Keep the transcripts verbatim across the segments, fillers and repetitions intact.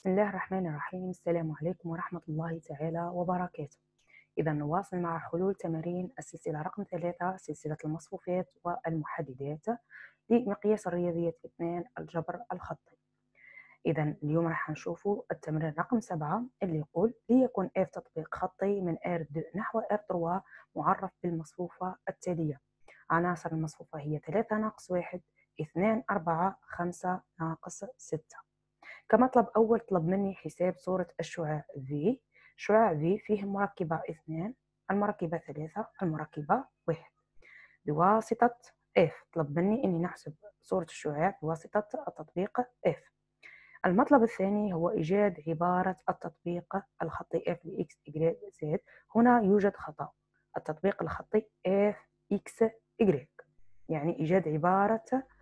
بسم الله الرحمن الرحيم. السلام عليكم ورحمة الله تعالى وبركاته. إذا نواصل مع حلول تمارين السلسلة رقم ثلاثة، سلسلة المصفوفات والمحددات لمقياس الرياضيات اثنان الجبر الخطي. إذا اليوم راح نشوفوا التمرين رقم سبعة اللي يقول ليكن F تطبيق خطي من R اثنين نحو R ثلاثة معرف بالمصفوفة التالية. عناصر المصفوفة هي ثلاثة ناقص واحد، اثنان أربعة، خمسة ناقص ستة. كمطلب أول طلب مني حساب صورة الشعاع V. شعاع V فيه مركبة اثنان، المركبة ثلاثة، المركبة واحد، بواسطة F. طلب مني أني نحسب صورة الشعاع بواسطة التطبيق F. المطلب الثاني هو إيجاد عبارة التطبيق الخطي F ل X Y Z. هنا يوجد خطأ، التطبيق الخطي F X Y، يعني إيجاد عبارة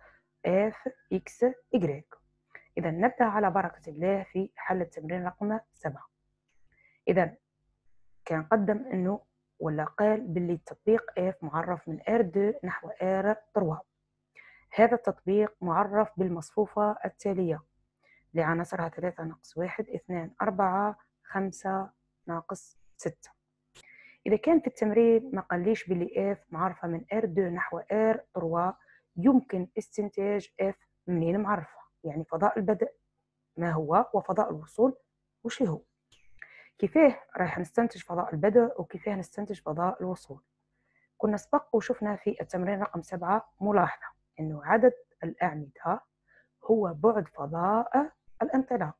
F X Y. إذا نبدأ على بركة الله في حل التمرين رقم سبعة. إذا كان قدم أنه ولا قال باللي التطبيق F معرف من R اثنين نحو R ثلاثة. هذا التطبيق معرف بالمصفوفة التالية لعناصرها ثلاثة ناقص واحد، اثنان أربعة، خمسة ناقص ستة. إذا كان في التمرين ما قاليش باللي F معرفة من R اثنين نحو R ثلاثة، يمكن استنتاج F منين معرفة، يعني فضاء البدء ما هو وفضاء الوصول وش هو. كيفاه راح نستنتج فضاء البدء وكيفاه نستنتج فضاء الوصول؟ كنا سبق وشفنا في التمرين رقم سبعة ملاحظة أنه عدد الأعمدة هو بعد فضاء الانطلاق.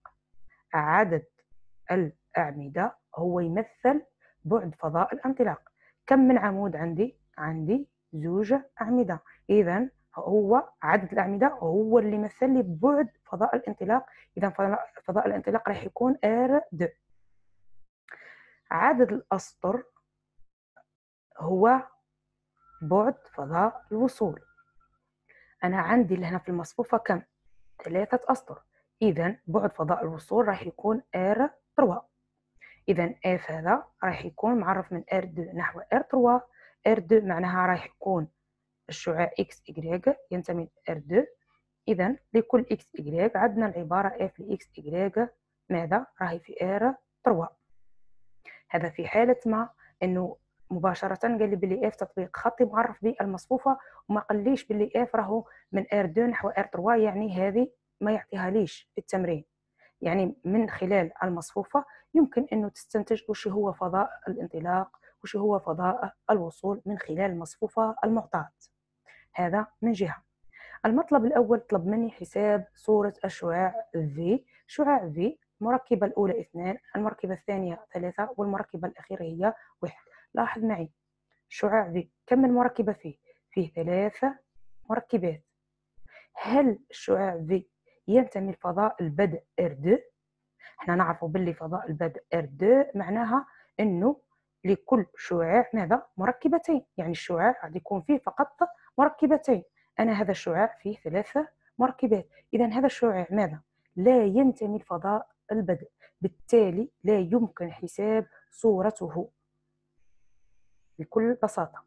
عدد الأعمدة هو يمثل بعد فضاء الانطلاق. كم من عمود عندي؟ عندي زوج أعمدة، إذا هو عدد الأعمدة هو اللي يمثل لي بعد فضاء الانطلاق. إذا فضاء الانطلاق راح يكون R اثنين. عدد الأسطر هو بعد فضاء الوصول. أنا عندي هنا في المصفوفة كم؟ ثلاثة أسطر، إذا بعد فضاء الوصول راح يكون R ثلاثة. إذا F هذا راح يكون معرف من R اثنين نحو R ثلاثة. R اثنين معناها راح يكون الشعاع X Y ينتمي ل R اثنين. إذا لكل X Y عندنا العبارة F ل X Y ماذا؟ راهي في R ثلاثة. هذا في حالة ما أنه مباشرة قال لي باللي F تطبيق خطي معرف بالمصفوفة وما قاليش باللي F راهو من R اثنين نحو R ثلاثة، يعني هذه ما يعطيها ليش في التمرين. يعني من خلال المصفوفة يمكن أنه تستنتج وش هو فضاء الانطلاق وش هو فضاء الوصول من خلال المصفوفة المعطاة. هذا من جهة. المطلب الأول طلب مني حساب صورة الشعاع V. شعاع V المركبة الأولى اثنان، المركبة الثانية ثلاثة، والمركبة الأخيرة هي واحد. لاحظ معي شعاع V كم من مركبة فيه؟ فيه ثلاثة مركبات. هل الشعاع V ينتمي لفضاء البدء R اثنين؟ احنا نعرف باللي فضاء البدء R اثنين معناها انه لكل شعاع ماذا؟ مركبتين، يعني الشعاع قد يكون فيه فقط مركبتين. انا هذا الشعاع فيه ثلاثة مركبات، اذا هذا الشعاع ماذا؟ لا ينتمي لفضاء البدء، بالتالي لا يمكن حساب صورته بكل بساطة.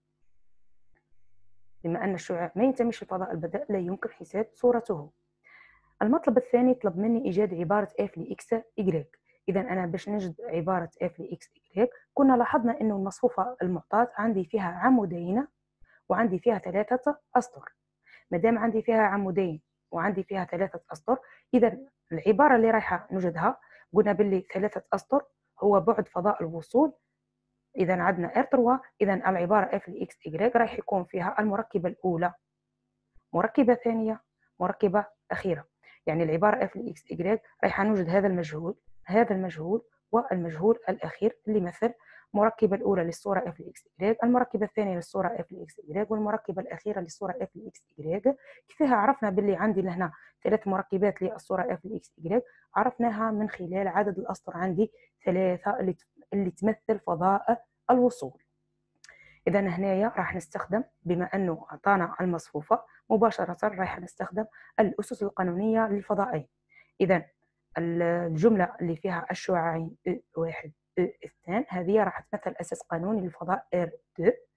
بما ان الشعاع ما ينتميش لفضاء البدء لا يمكن حساب صورته. المطلب الثاني طلب مني إيجاد عبارة F ل X Y. إذا أنا باش نجد عبارة F ل X Y كنا لاحظنا أنه المصفوفة المعطاة عندي فيها عمودين وعندي فيها ثلاثة أسطر. مادام عندي فيها عمودين وعندي فيها ثلاثة أسطر، إذا العبارة اللي رايحة نوجدها قلنا باللي ثلاثة أسطر هو بعد فضاء الوصول. إذا عندنا R ثلاثة، إذا العبارة F ل X Y راح يكون فيها المركبة الأولى، مركبة ثانية، مركبة أخيرة. يعني العبارة F ل X Y راح نوجد هذا المجهول، هذا المجهول والمجهول الأخير اللي مثل المركبة الأولى للصورة F ل X Y، المركبة الثانية للصورة F ل X Y، والمركبة الأخيرة للصورة F ل X Y. كيفها عرفنا باللي عندي لهنا ثلاث مركبات للصورة F ل X Y؟ عرفناها من خلال عدد الأسطر عندي ثلاثة اللي اللي تمثل فضاء الوصول. إذا هنايا راح نستخدم بما أنه أعطانا المصفوفة مباشرة راح نستخدم الأسس القانونية للفضائين. إذا الجملة اللي فيها الشعاعين واحد اثنان هذه راح تمثل أساس قانوني للفضاء R اثنين،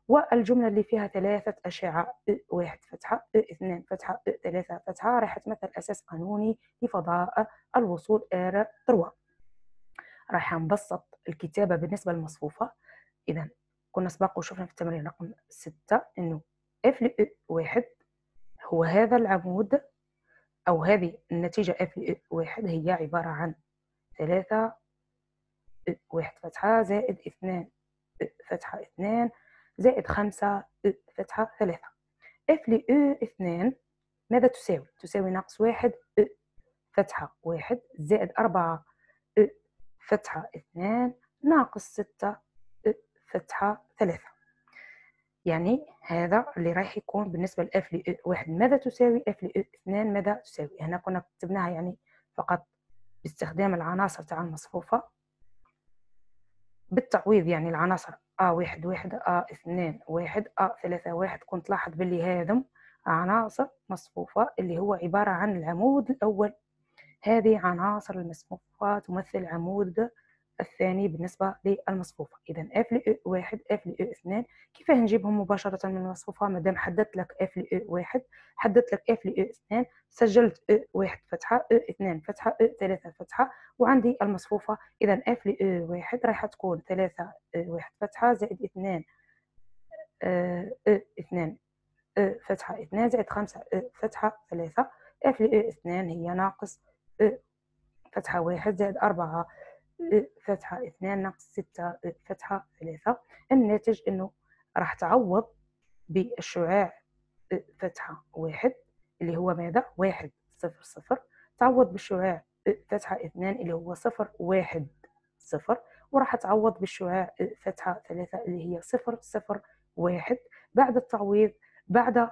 والجملة اللي فيها ثلاثة أشعة أ واحد فتحة أ اثنان فتحة أ ثلاثة فتحة راح تمثل أساس قانوني لفضاء الوصول ار ثلاثة. راح نبسط الكتابة بالنسبة للمصفوفة. إذا كنا سبق وشفنا في التمرين رقم ستة إنه اف ل أ واحد هو هذا العمود، أو هذه النتيجة اف ل أ واحد هي عبارة عن ثلاثة أ واحد فتحة زائد اثنان أ فتحة اثنان زائد خمسة أ فتحة ثلاثة. اف ل أ اثنان ماذا تساوي؟ تساوي ناقص واحد أ فتحة واحد زائد أربعة أ فتحة اثنان ناقص ستة أ فتحة ثلاثة. يعني هذا اللي راح يكون بالنسبة لإف ل أ واحد ماذا تساوي، إف ل أ اثنان ماذا تساوي. هنا كنا كتبناها يعني فقط باستخدام العناصر تاع المصفوفة بالتعويض، يعني العناصر أ واحد واحد أ اثنان واحد أ ثلاثة واحد. كنت لاحظ باللي هذم عناصر مصفوفة اللي هو عبارة عن العمود الأول. هذه عناصر المصفوفة تمثل العمود الثاني بالنسبة للمصفوفة. إذا اف ل أ واحد اف ل أ اثنان كيف نجيبهم مباشرة من المصفوفة؟ مادام حددت لك اف ل أ واحد حددت لك اف ل أ اثنان، سجلت أ واحد فتحة أ اثنان فتحة أ ثلاثة فتحة وعندي المصفوفة. إذا اف ل أ واحد راح تكون ثلاثة أ واحد فتحة زائد اثنان أ اثنان أ فتحة اثنان زائد خمسة أ فتحة ثلاثة. اف ل أ اثنان هي ناقص أ فتحة واحد زائد أربعة أ فتحة اثنان ناقص ستة أ فتحة ثلاثة. الناتج إنه راح تعوض بالشعاع أ فتحة واحد اللي هو ماذا؟ واحد صفر صفر، تعوض بالشعاع أ فتحة اثنان اللي هو صفر واحد صفر، وراح تعوض بالشعاع أ فتحة ثلاثة اللي هي صفر صفر واحد. بعد التعويض بعد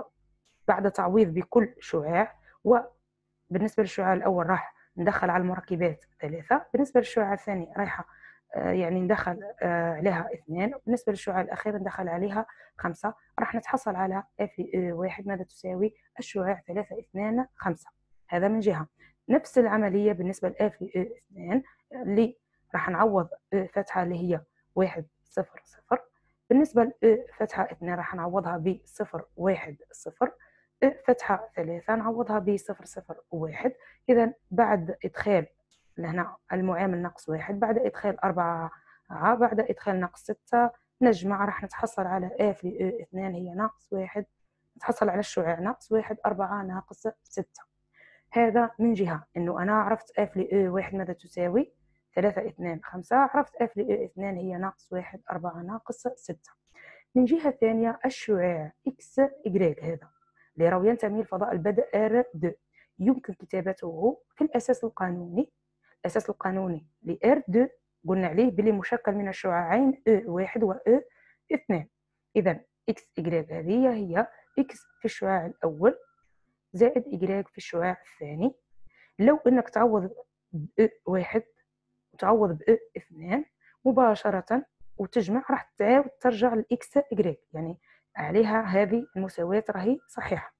بعد تعويض بكل شعاع، وبالنسبة للشعاع الأول راح ندخل على المركبات ثلاثة، بالنسبة للشعاع الثاني رايحة يعني ندخل عليها اثنان، وبالنسبة للشعاع الأخير ندخل عليها خمسة. راح نتحصل على اف واحد ماذا تساوي الشعاع ثلاثة اثنان خمسة. هذا من جهة. نفس العملية بالنسبة لاف اثنان اللي راح نعوض فتحة اللي هي واحد صفر صفر، بالنسبة لفتحة اثنان راح نعوضها بصفر واحد صفر، فتحة ثلاثة نعوضها بصفر صفر واحد. إذا بعد إدخال لهنا المعامل ناقص واحد، بعد إدخال أربعة بعد إدخال ناقص ستة نجمع راح نتحصل على اف ل اثنان هي ناقص واحد، نتحصل على الشعاع ناقص واحد أربعة ناقص ستة. هذا من جهة إنه أنا عرفت اف ل واحد ماذا تساوي ثلاثة اثنان خمسة، عرفت اف ل اثنان هي ناقص واحد أربعة ناقص ستة. من جهة ثانية الشعاع إكس إكغيك هذا اللي راهو ينتمي لفضاء البدء ار اثنين يمكن كتابته في الأساس القانوني. الأساس القانوني ل ار اثنين قلنا عليه بلي مشكل من الشعاعين أ واحد و أ اثنان. إذا إكس إكغيك هذه هي إكس في الشعاع الأول زائد إكغيك في الشعاع الثاني. لو أنك تعوض بأ واحد وتعوض بأ اثنان مباشرة وتجمع راح تعاود ترجع لإكس إكغيك، يعني عليها هذه المساواة راهي صحيحة.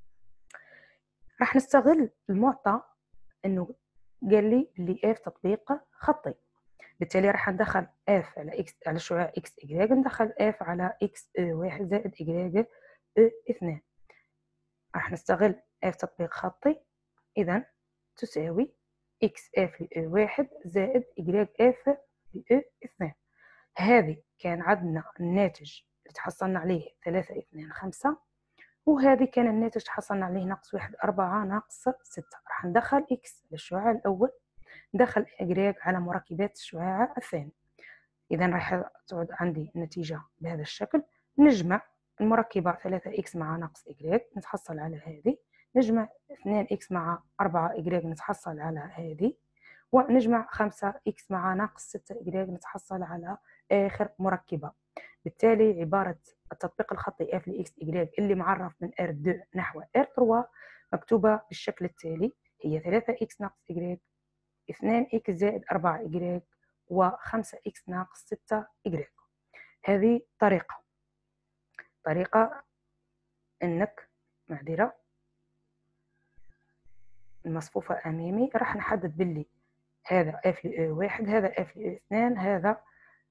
راح نستغل المعطى انه قال لي بلي اف تطبيق خطي، بالتالي راح ندخل اف على اكس على شعاع اكس اكغيك ندخل اف على اكس واحد زائد اكغيك اثنان. راح نستغل اف تطبيق خطي، اذا تساوي اكس اف ل واحد زائد اكغيك اف ل اثنان. هذه كان عندنا الناتج اللي تحصلنا عليه ثلاثة اثنان خمسة، وهذه كان الناتج تحصلنا عليه ناقص واحد أربعة ناقص ستة. راح ندخل إكس للشعاع الأول، ندخل إكغيك على مركبات الشعاع الثاني. إذا راح تعود عندي النتيجة بهذا الشكل. نجمع المركبة ثلاثة إكس مع ناقص إكغيك نتحصل على هذه، نجمع اثنان إكس مع أربعة إكغيك نتحصل على هذه، ونجمع خمسة إكس مع ناقص ستة إكغيك نتحصل على آخر مركبة. بالتالي عبارة التطبيق الخطي اف ل اكس إكغيك اللي معرف من ار اثنين نحو ار ثلاثة مكتوبة بالشكل التالي: هي ثلاثة إكس ناقص إكغيك اثنان إكس زائد أربعة إكغيك وخمسة إكس ناقص ستة إكغيك. هذه طريقة طريقة انك معذرة المصفوفة امامي راح نحدد باللي هذا اف ل واحد هذا اف ل اثنان هذا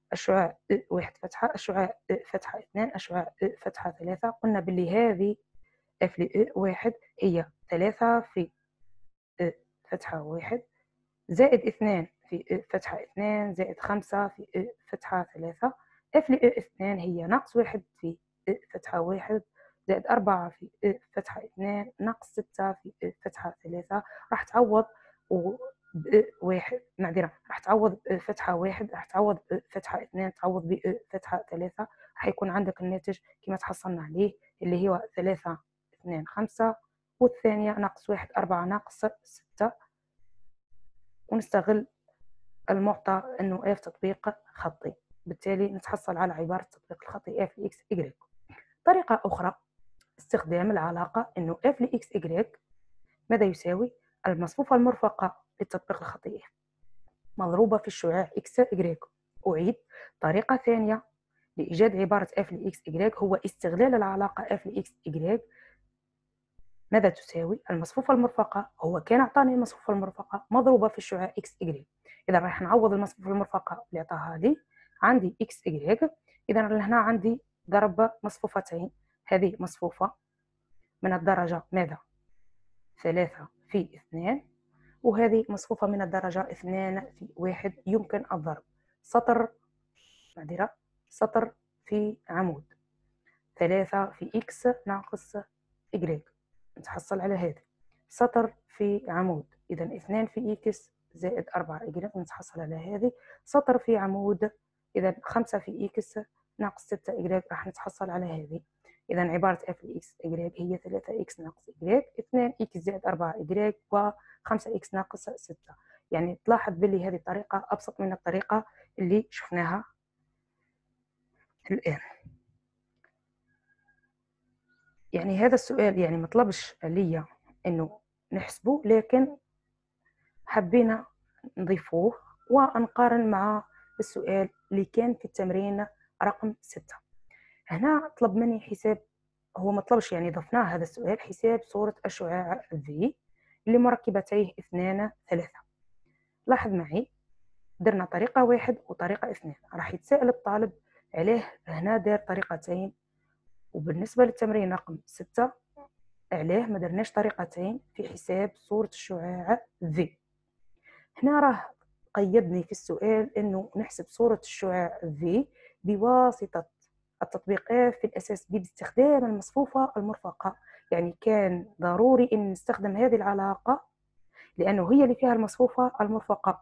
الشعاع أ واحد فتحة، الشعاع أ فتحة اثنان، الشعاع أ فتحة ثلاثة. قلنا باللي هذه اف لأ واحد هي ثلاثة في أ فتحة واحد زائد اثنان في أ فتحة اثنان زائد خمسة في أ فتحة ثلاثة. اف لأ اثنان هي ناقص واحد في أ فتحة واحد زائد أربعة في أ فتحة اثنان ناقص ستة في أ فتحة ثلاثة. راح تعوض و بأ واحد معذرة راح تعوض بأ فتحة واحد، راح تعوض بأ فتحة اثنان، تعوض بأ فتحة ثلاثة، راح يكون عندك الناتج كما تحصلنا عليه اللي هو ثلاثة اثنان خمسة، والثانية ناقص واحد أربعة ناقص ستة. ونستغل المعطى أنه f تطبيق خطي، بالتالي نتحصل على عبارة التطبيق الخطي f لx y. طريقة أخرى استخدام العلاقة أنه f لx y ماذا يساوي المصفوفة المرفقة للتطبيق الخطي f مضروبة في الشعاع x y. أعيد طريقة ثانية لإيجاد عبارة f لx y هو استغلال العلاقة f لx y. ماذا تساوي المصفوفة المرفقة؟ هو كان أعطاني المصفوفة المرفقة مضروبة في الشعاع x y. إذا راح نعوض المصفوفة المرفقة اللي عطاها لي عندي x y. إذا هنا عندي ضرب مصفوفتين، هذه مصفوفة من الدرجة ماذا ثلاثة في اثنان، وهذه مصفوفة من الدرجة اثنان في واحد. يمكن الضرب سطر معذرة سطر في عمود ثلاثة في x ناقص y نتحصل على هذا سطر في عمود. إذا اثنان في إكس زائد أربعة إكس نتحصل على هذه سطر في عمود. إذا خمسة في إكس ناقص ستة إكس راح نتحصل على هذه. إذا عبارة f لإكس إكس هي ثلاثة إكس ناقص إكس اثنان إكس زائد أربعة إكس وخمسة إكس ناقص ستة. يعني تلاحظ باللي هذه الطريقة أبسط من الطريقة اللي شفناها الآن. يعني هذا السؤال يعني مطلبش ليا انه نحسبه، لكن حبينا نضيفوه ونقارن مع السؤال اللي كان في التمرين رقم ستة. هنا طلب مني حساب، هو مطلبش يعني ضفناه هذا السؤال، حساب صورة الشعاع V لمركبتيه اثنان ثلاثة. لاحظ معي درنا طريقة واحد وطريقة اثنين، راح يتساءل الطالب عليه هنا دار طريقتين، وبالنسبة للتمرين رقم ستة عليه ما درناش طريقتين في حساب صورة الشعاع V. هنا راه قيدني في السؤال انه نحسب صورة الشعاع V بواسطة التطبيق F في الاساس باستخدام المصفوفة المرفقة. يعني كان ضروري ان نستخدم هذه العلاقة لانه هي اللي فيها المصفوفة المرفقة،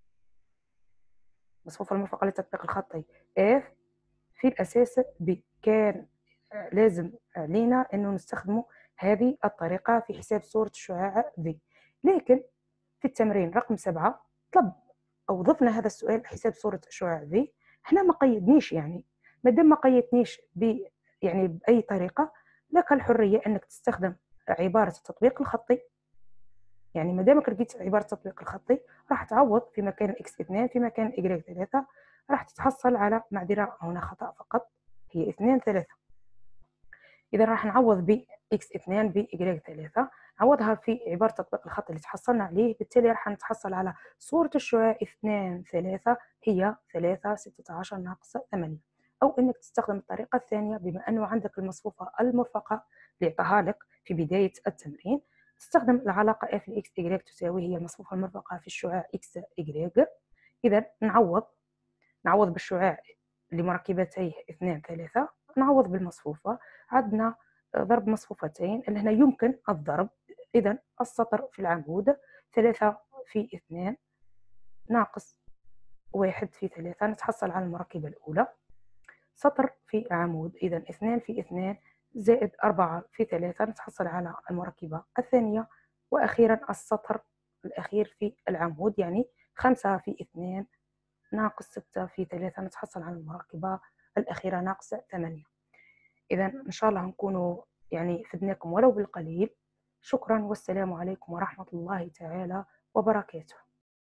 المصفوفة المرفقة للتطبيق الخطي F في الاساس B. كان لازم علينا انه نستخدمه هذه الطريقة في حساب صورة الشعاع V. لكن في التمرين رقم سبعة طلب أو ضفنا هذا السؤال حساب صورة الشعاع V. هنا ما قيدنيش، يعني ما دام ما قيدنيش ب يعني بأي طريقة لك الحرية أنك تستخدم عبارة التطبيق الخطي. يعني ما دامك لقيت عبارة التطبيق الخطي راح تعوض في مكان x اثنان في مكان y ثلاثة، راح تتحصل على معذرة هنا خطأ فقط هي اثنان ثلاثة. إذا راح نعوض ب x اثنان ب y ثلاثة، نعوضها في عبارة تطبيق الخط اللي تحصلنا عليه، بالتالي راح نتحصل على صورة الشعاع اثنان ثلاثة هي ثلاثة ستة عشر ناقص ثمانية. أو إنك تستخدم الطريقة الثانية بما أنه عندك المصفوفة المرفقة اللي عطاها لك في بداية التمرين، تستخدم العلاقة f لx y تساوي هي المصفوفة المرفقة في الشعاع x y. إذا نعوض نعوض بالشعاع لمركبتيه اثنان ثلاثة، نعوض بالمصفوفة عندنا ضرب مصفوفتين اللي هنا يمكن الضرب. إذا السطر في العمود ثلاثة في اثنان ناقص واحد في ثلاثة نتحصل على المركبة الأولى. سطر في عمود إذا اثنان في اثنان زائد أربعة في ثلاثة نتحصل على المركبة الثانية. وأخيرا السطر الأخير في العمود يعني خمسة في اثنان ناقص ستة في ثلاثة نتحصل على المركبة الأخيرة ناقص ثمانية. إذا إن شاء الله نكونوا يعني فدناكم ولو بالقليل. شكرا والسلام عليكم ورحمة الله تعالى وبركاته.